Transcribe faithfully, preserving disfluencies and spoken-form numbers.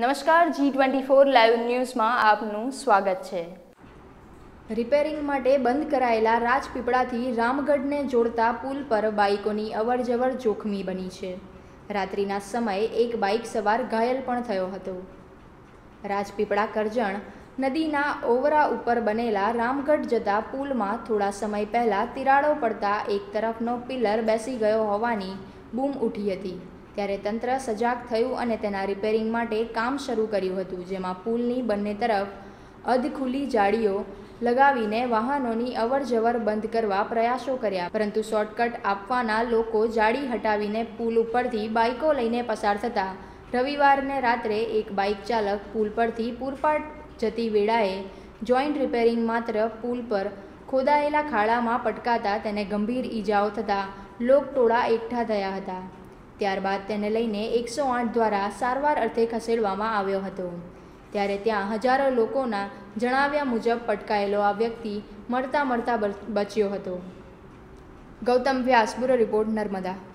નમસ્કાર, G twenty four live ન્યૂઝમાં આપનું સ્વાગત છે। રિપેરિંગ માટે બંધ કરાયેલા રાજપીપળાથી રામગઢને જોડતા પુલ પર બાઇકોની અવરજવર જોખમી બની છે। રાત્રિના સમયે એક બાઇક સવાર ઘાયલ પણ થયો હતો। રાજપીપળા કરજણ નદીના ઓવરા ઉપર બનેલા રામગઢ જતા પુલમાં થોડા સમય પહેલાં તિરાડો પડતા એક તરફનો પિલર બેસી ગયો હોવાની બૂમ ઉઠી હતી। ત્યારે તંત્ર સજાગ થયું અને તેના રિપેરિંગ માટે કામ શરૂ કર્યું હતું, જેમાં પુલની બંને તરફ અધખુલ્લી જાળીઓ લગાવીને વાહનોની અવરજવર બંધ કરવા પ્રયાસો કર્યા, પરંતુ શોર્ટકટ આપવાના લોકો જાળી હટાવીને પુલ ઉપરથી બાઇકો લઈને પસાર થતા રવિવારને રાત્રે એક બાઇક ચાલક પુલ પરથી પૂરપાટ જતી વેળાએ જોઈન્ટ રિપેરિંગ માત્ર પુલ પર ખોદાયેલા ખાડામાં પટકાતા તેને ગંભીર ઈજાઓ થતાં લોકટોળા એકઠા થયા હતા। ત્યારબાદ તેને લઈને એકસો આઠ દ્વારા સારવાર અર્થે ખસેડવામાં આવ્યો હતો। ત્યારે ત્યાં હજારો લોકોના જણાવ્યા મુજબ પટકાયેલો આ વ્યક્તિ મળતા મળતા બચ્યો હતો। Gautam Vyas, bureau report, Narmada.